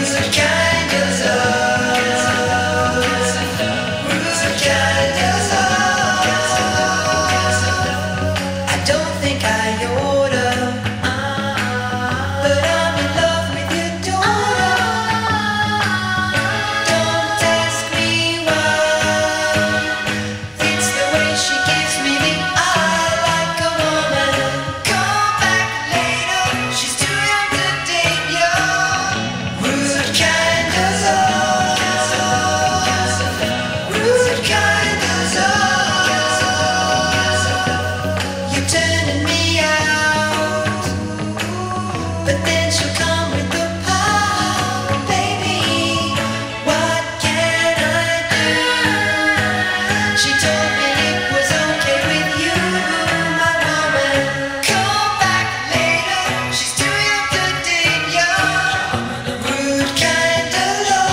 kind of love, rude kind of love. I don't think I oughta, but I'm in love with your daughter. Don't ask me why. It's the way she gives me the eye like a woman. Come back later, she's too young to date you. Rude kind of love, rude kind of love. You're turning me out, but then she'll come with the power, baby. What can I do? She told me it was okay with you, my woman. Come back later, she's too young to date you. Rude kind of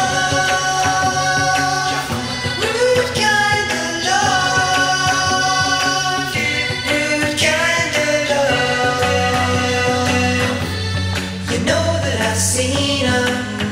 love, rude kind of love, rude kind of love. You know that I've seen her